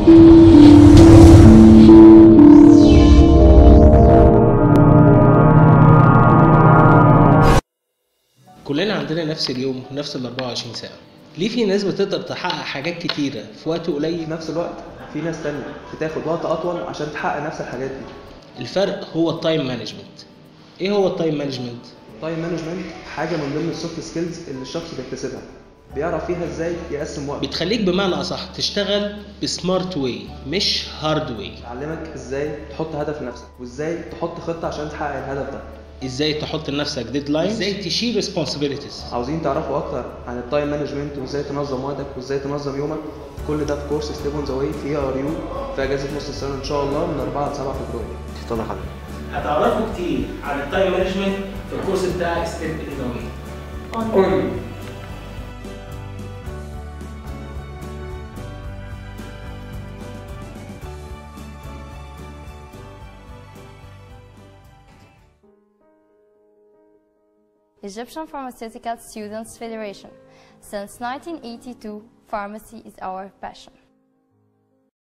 كلنا عندنا نفس اليوم ونفس ال 24 ساعة. ليه في ناس بتقدر تحقق حاجات كتيرة في وقت قليل؟ في نفس الوقت في ناس تانية بتاخد وقت أطول عشان تحقق نفس الحاجات دي. الفرق هو التايم مانجمنت. ايه هو التايم مانجمنت؟ التايم مانجمنت حاجة من ضمن السوفت سكيلز اللي الشخص بيكتسبها، بيعرف فيها ازاي يقسم وقته. بتخليك بمعنى أصح تشتغل بسمارت واي مش هارد واي. تعلمك ازاي تحط هدف لنفسك، وازاي تحط خطة عشان تحقق الهدف ده. ازاي تحط لنفسك ديدلاين، ازاي تشيل ريسبونسبيلتيز. عاوزين تعرفوا اكتر عن التايم مانجمنت وازاي تنظم وقتك وازاي تنظم يومك؟ كل ده في كورس ستيب اون ذا واي في ار يو في اجازة نص السنة ان شاء الله من 4 ل 7 فبراير. اتفضل حضرتك. هتعرفوا كتير عن التايم مانجمنت في الكورس بتاع ستيب اون ذا واي. Egyptian Pharmaceutical Students Federation. Since 1982, pharmacy is our passion.